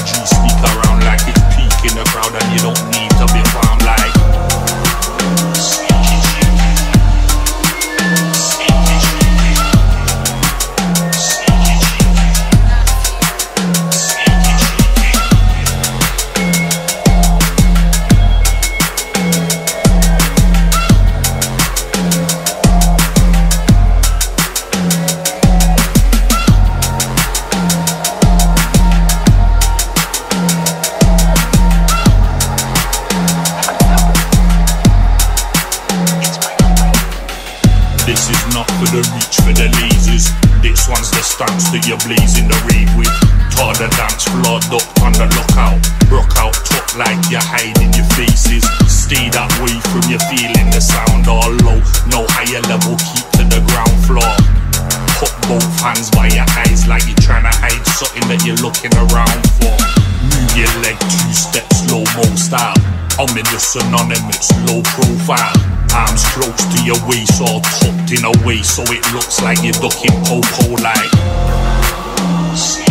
juice speak around like it's peak in the crowd, and you don't need to be found like this is not for the reach, for the lasers. This one's the stance that you're blazing the rave with. Taught the dance floor, ducked on the lookout. Broke out, top like you're hiding your faces. Stay that way from you feeling the sound all low. No higher level, keep to the ground floor. Put both hands by your eyes like you're trying to hide something that you're looking around for. Move your leg 2 steps, slow-mo style. Ominous, anonymous, low profile. Arms close to your waist, all tucked in a way so it looks like you're ducking po-po like